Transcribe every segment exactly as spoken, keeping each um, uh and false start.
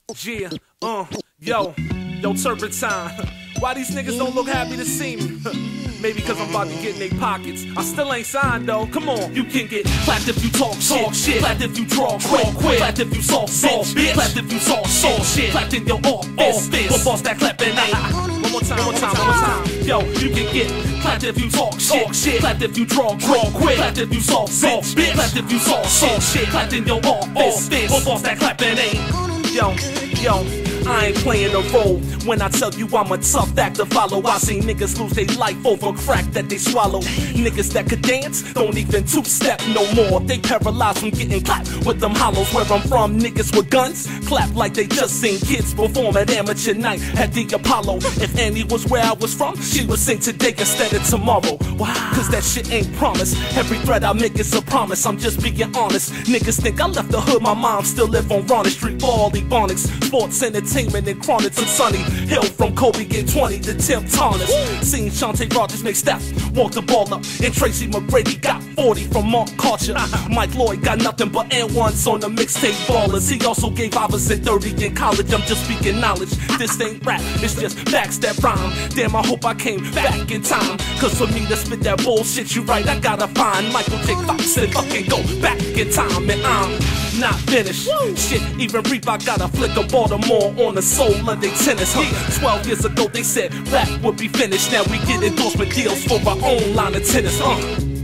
Yeah, uh, yo, yo, Turpentine. Why these niggas don't look happy to see me? Maybe cause I'm about to get in they pockets. I still ain't signed though, come on. You can get clapped if you talk shit, shit. Clapped if you draw quick, quick. Clapped if you soft, soft, bitch. Clapped if you soft, soft shit. Clapped in your office, but boss that clapping ain't. One more time, one more time, one more time. Yo, you can get clapped if you talk shit, shit. Clapped if you draw draw quick. Clapped if you soft, soft, bitch. Clapped if you soft, soft shit. Clapped in your office, but boss that clapping ain't. Yo, yo, I ain't playing a role when I tell you I'm a tough act to follow. I seen niggas lose their life over crack that they swallow. Niggas that could dance don't even two-step no more. They paralyzed from getting clapped with them hollows. Where I'm from, niggas with guns clap like they just seen kids perform at amateur night at the Apollo. If Annie was where I was from, she would sing today instead of tomorrow. Wow, cause that shit ain't promised. Every threat I make is a promise. I'm just being honest. Niggas think I left the hood, my mom still live on Ronner Street for all Ebonics. Sports, entertainment, and chronics and Sunny Hill from Kobe get twenty to Tim Thomas. Seen Shantae Rogers make Steph walk the ball up, and Tracy McGrady got forty from Mark Karcher. Mike Lloyd got nothing but N ones on the mixtape Ballers. He also gave opposite thirty in college. I'm just speaking knowledge. This ain't rap, it's just facts that rhyme. Damn, I hope I came back in time, cause for me to spit that bullshit, you right, I gotta find Michael J. Fox and fucking go back in time. And I'm not finished. Woo. Shit, even Reebok got a flick of Baltimore on the soul of they tennis. Huh? Twelve years ago they said rap would be finished. Now we get endorsement deals for our own line of tennis. Uh.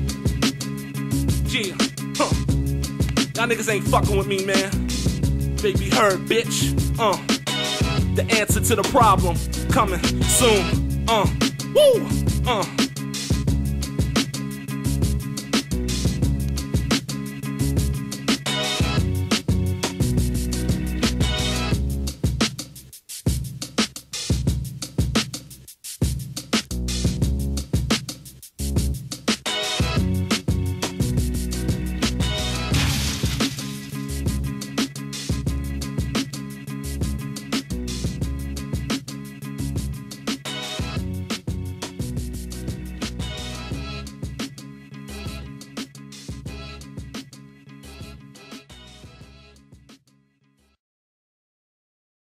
Yeah, huh. Y'all niggas ain't fucking with me, man. Baby heard, bitch. Uh. The answer to the problem coming soon. Uh. Woo. Uh.